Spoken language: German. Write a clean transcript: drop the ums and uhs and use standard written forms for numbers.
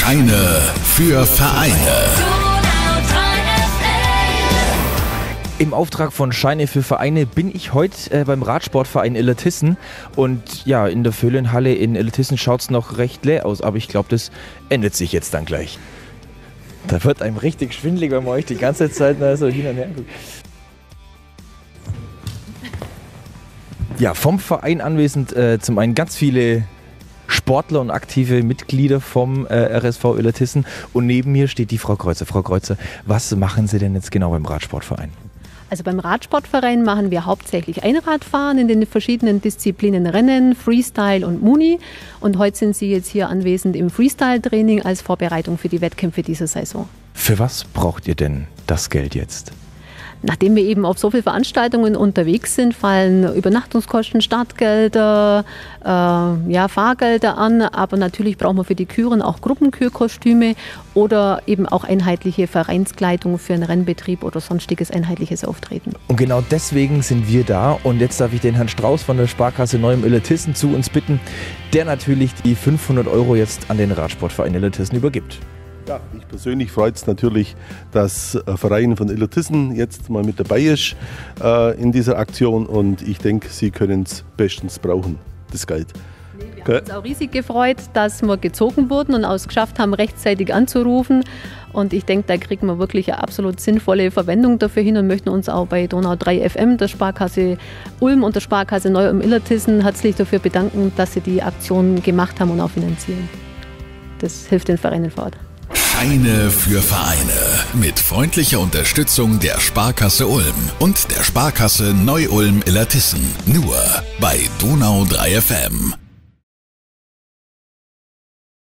Scheine für Vereine. Im Auftrag von Scheine für Vereine bin ich heute beim Radsportverein Illertissen und ja, in der Föhlenhalle in Illertissen schaut es noch recht leer aus, aber ich glaube, das ändert sich jetzt dann gleich. Da wird einem richtig schwindelig, wenn man euch die ganze Zeit so hin und her guckt. Ja, vom Verein anwesend zum einen ganz viele Sportler und aktive Mitglieder vom RSV Illertissen und neben mir steht die Frau Kreuzer. Frau Kreuzer, was machen Sie denn jetzt genau beim Radsportverein? Also beim Radsportverein machen wir hauptsächlich Einradfahren in den verschiedenen Disziplinen Rennen, Freestyle und Muni. Und heute sind Sie jetzt hier anwesend im Freestyle-Training als Vorbereitung für die Wettkämpfe dieser Saison. Für was braucht ihr denn das Geld jetzt? Nachdem wir eben auf so viele Veranstaltungen unterwegs sind, fallen Übernachtungskosten, Startgelder, Fahrgelder an. Aber natürlich brauchen wir für die Küren auch Gruppenkürkostüme oder eben auch einheitliche Vereinskleidung für einen Rennbetrieb oder sonstiges einheitliches Auftreten. Und genau deswegen sind wir da. Und jetzt darf ich den Herrn Strauß von der Sparkasse Neu im Illertissen zu uns bitten, der natürlich die 500 € jetzt an den Radsportverein Illertissen übergibt. Ja, mich persönlich freut es natürlich, dass ein Verein von Illertissen jetzt mal mit dabei ist in dieser Aktion und ich denke, Sie können es bestens brauchen, das Geld. Wir haben uns auch riesig gefreut, dass wir gezogen wurden und es geschafft haben, rechtzeitig anzurufen. Und ich denke, da kriegen wir wirklich eine absolut sinnvolle Verwendung dafür hin und möchten uns auch bei Donau 3 FM, der Sparkasse Ulm und der Sparkasse Neu im Illertissen herzlich dafür bedanken, dass sie die Aktion gemacht haben und auch finanzieren. Das hilft den Vereinen vor Ort. Scheine für Vereine mit freundlicher Unterstützung der Sparkasse Ulm und der Sparkasse Neu-Ulm Illertissen. Nur bei Donau 3 FM.